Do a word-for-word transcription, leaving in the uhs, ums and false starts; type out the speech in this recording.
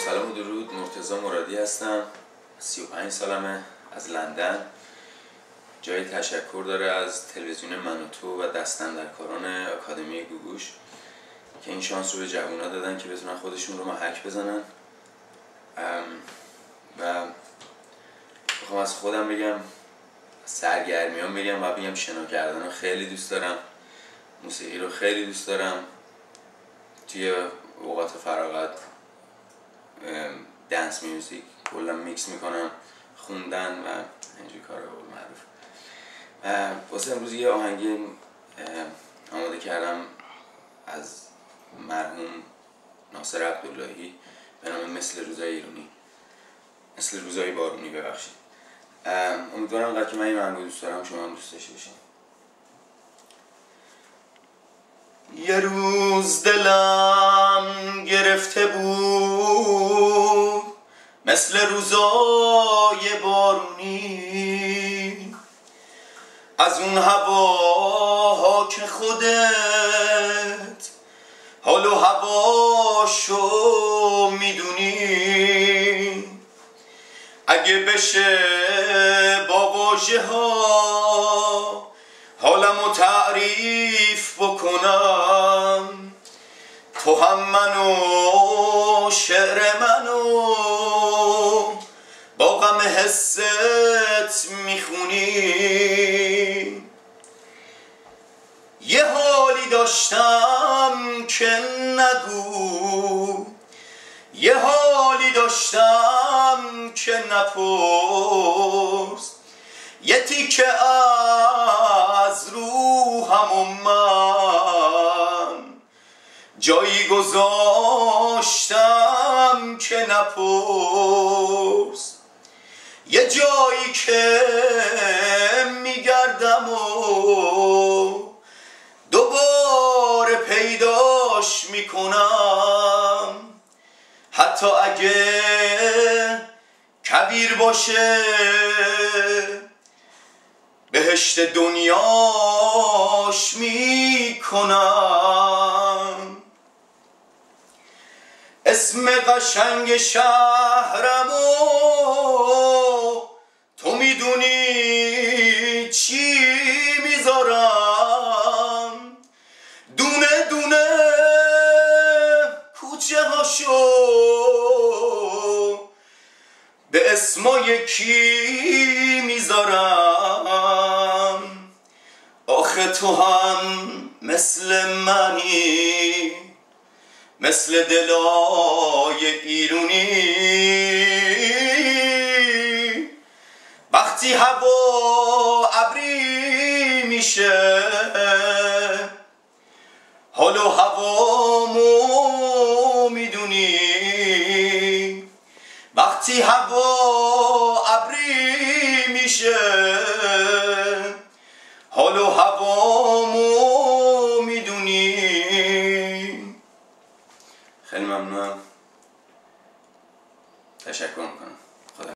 سلام و درود. مرتضی مرادی هستم، سی و پنج سالمه، از لندن. جای تشکر داره از تلویزیون من و تو و دست‌اندرکاران آکادمی گوگوش که این شانس رو به جوونا دادن که بتونن خودشون رو محک بزنن. و بخوام از خودم بگم، سرگرمیام بگم و بگم شنا کردن رو خیلی دوست دارم، موسیقی رو خیلی دوست دارم، توی اوقات فراغت دنس میوزیک کلا میکس میکنم، خوندن و اینجوری کارا به قول معروف. واسه امروز یه آهنگی آماده کردم از مرحوم ناصر عبداللهی به نام مثل روزای ایرانی، مثل روزای بارونی. ببخشید. امیدوارم انقدر که من این آهنگو دوست دارم شما هم دوست داشته باشین. یه روز دلم گرفته بود مثل روزای بارونی، از اون هواها که خودت حال و هواشو میدونی. اگه بشه با واژه ها حالمو تعریف بکنم، تو هم منو شعر منو با غم حست میخونی. یه حالی داشتم که نگو، یه حالی داشتم که نپرس، یه تیکه از روحم و من جایی گذاشتم که نپرس. یه جایی که میگردم و دوباره پیداش میکنم، حتی اگه کبیر باشه بهشت دنیاش میکنم. اسم قشنگ شهرمو تو میدونی چی میذارم، دونه دونه کوچه هاشو به اسمای کی میذارم. آخه تو هم مثل منی، مثل دلای ایرونی. وقتی هوا ابری میشه حال و هوامو میدونی. وقتی هوا ابری میشه حال و هوا